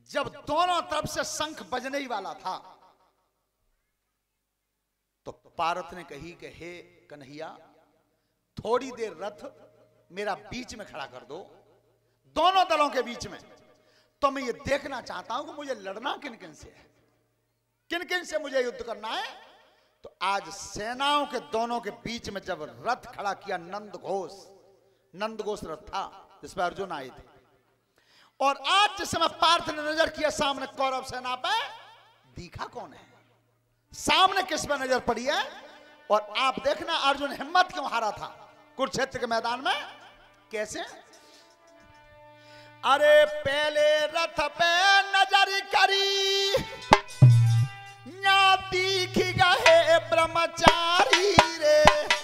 जब दोनों तरफ से शंख बजने ही वाला था तो पार्वती ने कही कि हे कन्हैया, थोड़ी देर रथ मेरा बीच में खड़ा कर दो, दोनों दलों के बीच में। तो मैं ये देखना चाहता हूं कि मुझे लड़ना किन किन से है, किन किन से मुझे युद्ध करना है। तो आज सेनाओं के दोनों के बीच में जब रथ खड़ा किया, नंदघोष रथ था जिस पर अर्जुन आए थे। और आज जिस समय पार्थ ने नजर किया सामने कौरव सेना पे, दिखा कौन है, सामने किस पर नजर पड़ी है। और आप देखना अर्जुन हिम्मत क्यों हारा था कुरुक्षेत्र के मैदान में, कैसे। अरे पहले रथ पे नजर करी, न्या दिख गए ब्रह्मचारी रे।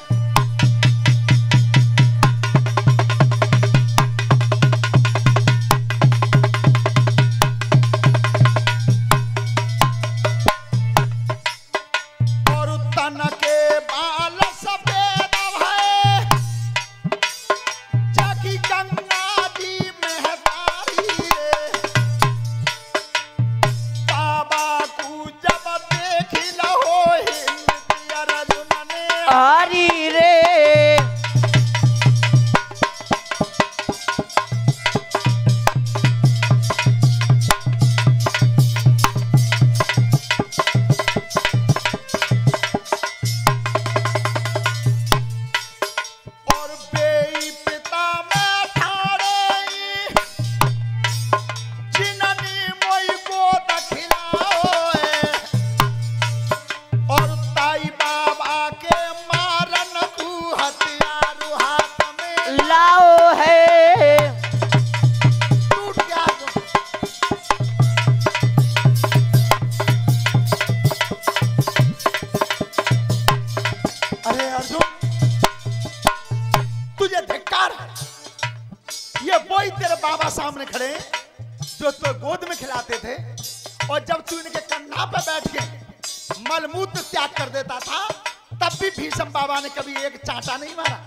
सामने खड़े जो तो गोद में खिलाते थे, और जब तू इनके कंधा पे बैठ के मलमूत्र त्याग कर देता था तब भी भीष्म बाबा ने कभी एक चांटा नहीं मारा।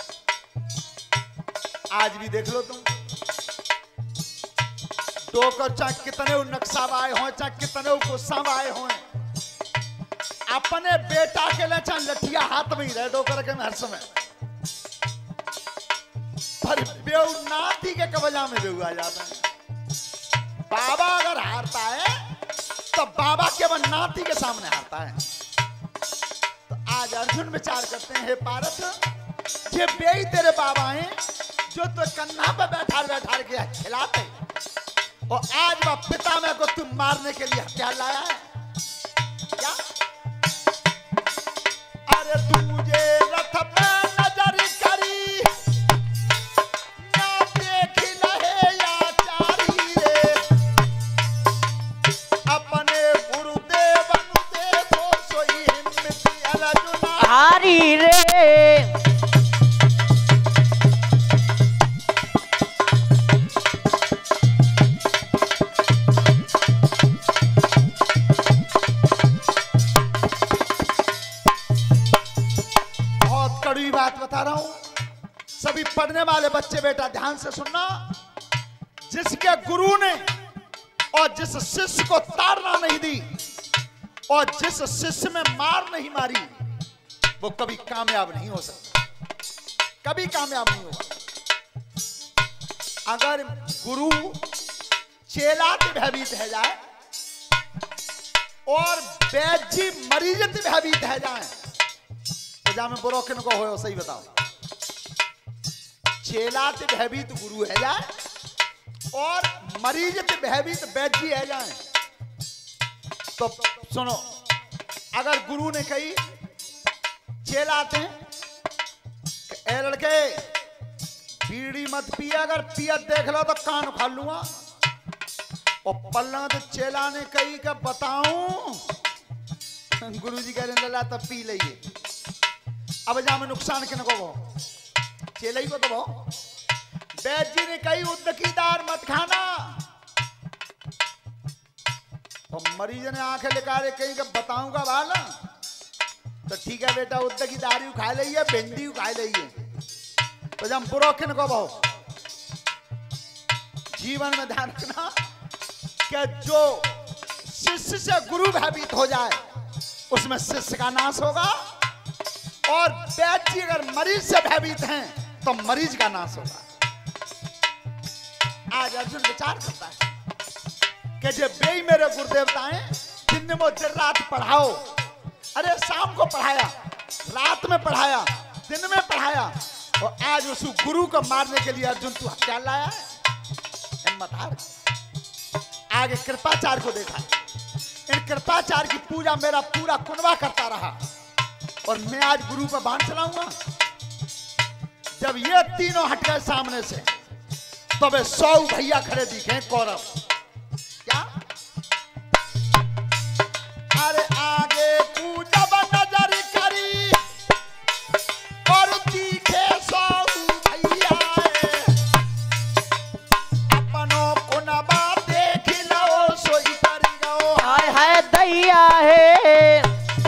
आज भी देख लो तुम, दो को चाहे कितने नक्सावाए हो, चाहे कितने गुस्सा आए हो, अपने बेटा के लिए चाहे लठिया हाथ में ही रह दो करके हर समय, पर बेऊ नाती के कब्जा में बेऊ आ जाता है। बाबा अगर हारता है तो बाबा केवल नाती के सामने हारता है। तो आज अर्जुन विचार करते हैं, हे पार्थ, ये बेई तेरे बाबा हैं जो तो कन्हा पे बैठा के खिलाते, और आज वह पिता में को तुम मारने के लिए हथियार लाया है क्या? अरे तुझे रथ पे नजर करी, ना देख लहे या चारी रे, अपने गुरुदेव देखो सोई हिम्मत अर्जुन हारी रे। बात बता रहा हूं, सभी पढ़ने वाले बच्चे बेटा ध्यान से सुनना। जिसके गुरु ने और जिस शिष्य को ताड़ना नहीं दी और जिस शिष्य में मार नहीं मारी, वो कभी कामयाब नहीं हो सकता, कभी कामयाब नहीं होगा। अगर गुरु चेला भयभीत है जाए और वैद्य मरीज भयभीत है जाए, में बुरो किन को हो, सही बताओ। चेला भयभीत गुरु है जाए और मरीज भयभीत वैद्य है जाए। तो सुनो, अगर गुरु ने कही चेला थे ए लड़के बीड़ी मत पिया, अगर पियत देख लो तो कान उखाड़ लूंगा, और पल्ला तो चेला ने कही कि बताऊं, गुरु जी कह रहे ला तब पी लीजिए। अब जा में नुकसान किन को वो, चेला ही को तो वो। वैद्य जी ने कही उद्दकीदार मत खाना, और मरीज ने आंखें लिकारे कहीं कि बताऊंगा वाला, तो ठीक है बेटा उद्दकीदारी खा लीजिए, भिंडी खा लीजिए। तो जब बुरो किन को वो, जीवन में ध्यान रखना, कि जो शिष्य से गुरु भयभीत हो जाए उसमें शिष्य का नाश होगा, और वैद्य जी अगर मरीज से भयभीत हैं तो मरीज का नाश होगा। आज अर्जुन विचार करता है कि जब बे मेरे गुरुदेवताएं दिन में दिन रात पढ़ाओ, अरे शाम को पढ़ाया, रात में पढ़ाया, दिन में पढ़ाया, और आज उस गुरु को मारने के लिए अर्जुन तू हथियार लाया है। हिम्मत हार। आगे कृपाचार्य को देखा, इन कृपाचार्य की पूजा मेरा पूरा कुनबा करता रहा, और मैं आज गुरु पर बाण चलाऊंगा। जब ये तीनों हट गए सामने से, तो वे 100 भैया खड़े दिखे कौरव। क्या? अरे आगे पूजा नजर करी और दिखे 100 भैया, अपनों को न बात देख लो सोई कर गो। हाय हाय दैया है,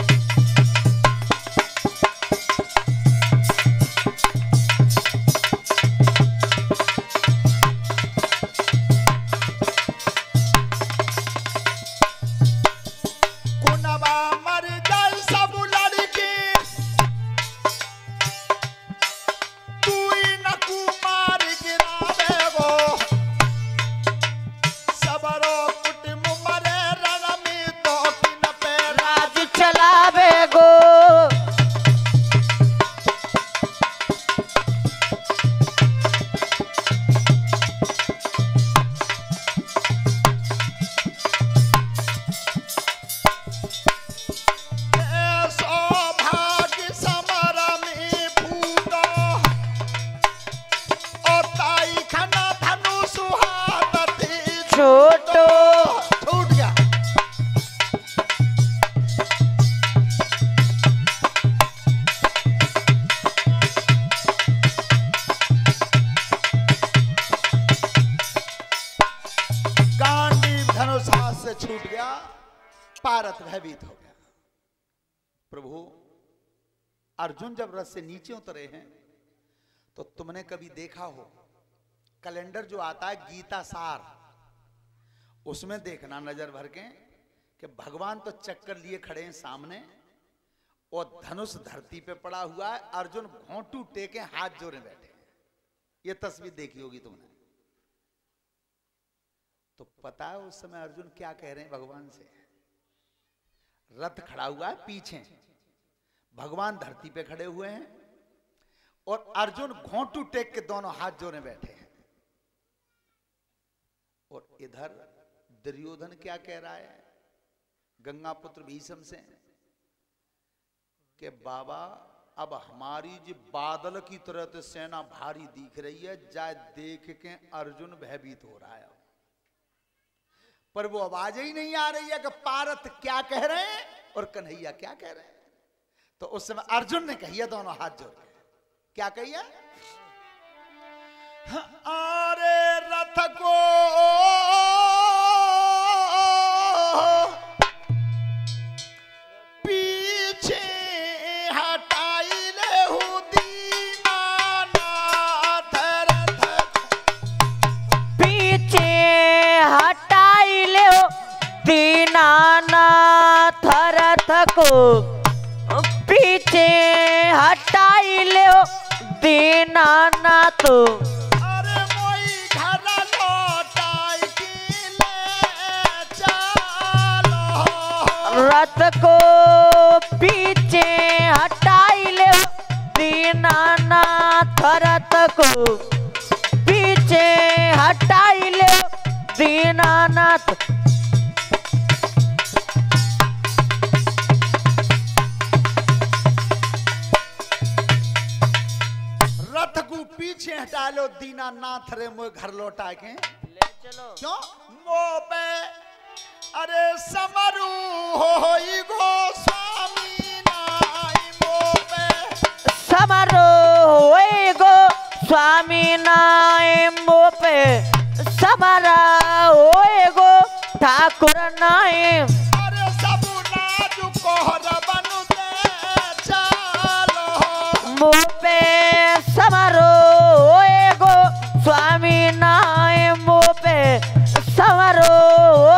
छूट गया, पारत भयभीत हो गया। प्रभु, अर्जुन जब रथ से नीचे उतरे हैं तो तुमने कभी देखा हो कैलेंडर जो आता है गीता सार, उसमें देखना नजर भर के कि भगवान तो चक्कर लिए खड़े हैं सामने और धनुष धरती पे पड़ा हुआ है, अर्जुन घोंटू टेके हाथ जोड़े बैठे हैं। ये तस्वीर देखी होगी तुमने। तो पता है उस समय अर्जुन क्या कह रहे हैं भगवान से? रथ खड़ा हुआ है पीछे, भगवान धरती पे खड़े हुए हैं और अर्जुन घोंटू टेक के दोनों हाथ जोड़े बैठे हैं। और इधर दुर्योधन क्या कह रहा है गंगा पुत्र भीष्म से कि बाबा अब हमारी जो बादल की तरह तो सेना भारी दिख रही है, जाए देख के अर्जुन भयभीत हो रहा है, पर वो आवाज ही नहीं आ रही है कि पारत क्या कह रहे हैं और कन्हैया क्या कह रहे हैं। तो उस समय अर्जुन ने कहिए दोनों हाथ जोड़ के, क्या कहिए? अरे रथ को पीछे हटाई ले दीनानाथ, रथ पीछे हटाई ले दीनानाथ, रथ को पीछे हटाई ले दीनानाथ। अरे मोई घर लौटाई की ले चलो, रथ को पीछे हटाई ले दीनानाथ, रथ को पीछे हटाई ले दीनानाथ। रथ को पीछे हटा लो दीनानाथ रे मोए घर लौटा के ले चलो। क्यों मो पे अरे समरू होई गो स्वामी नाई मो पे समरो होए गो स्वामी नाय मो पे, समरा होए गो ठाकुर नाय। अरे सब नाजु कोहर बनु दे चलो, मो पे समरो होए गो स्वामी नाय मो पे, समरो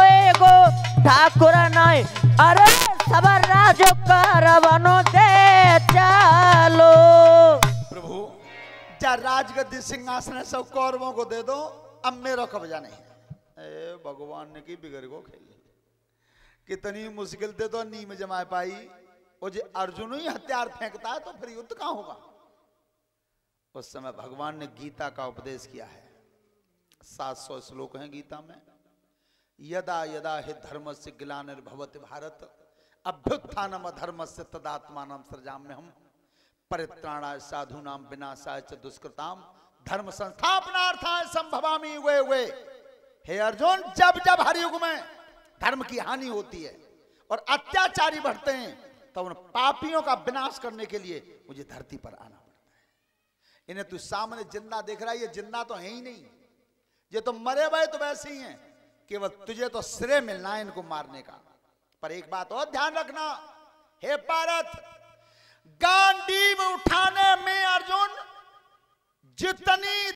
अरे सब राज करवनो दे चलो। प्रभु जा राजगद्दी सिंहासन सब कौरवों को दे दो, अब मेरा कब्जा नहीं है। ए भगवान ने की बिगड़ को खेली, कितनी मुश्किल दे तो नीम जमा पाई। वो जो अर्जुन ही हथियार फेंकता है तो फिर युद्ध कहां होगा। उस समय भगवान ने गीता का उपदेश किया है। 700 श्लोक हैं गीता में। यदा यदा हि धर्मस्य ग्लानिर्भवति भारत अभ्युत्थानम अधर्मस्य तदात्मानं सृजाम्यहम् परित्राणाय साधूनां विनाशाय च दुष्कृताम धर्म संस्थापनार्थाय संभवामि युगे युगे। हे अर्जुन, जब जब हर युग में धर्म की हानि होती है और अत्याचारी बढ़ते हैं तो उन पापियों का विनाश करने के लिए मुझे धरती पर आना पड़ता है। इन्हें तू सामने जिंदा देख रहा है, ये जिंदा तो है ही नहीं, ये तो मरे हुए तो वैसे ही हैं, केवल तुझे तो श्रेय मिलना है इनको मारने का। पर एक बात और ध्यान रखना, हे पार्थ, गांडीव उठाने में अर्जुन जितनी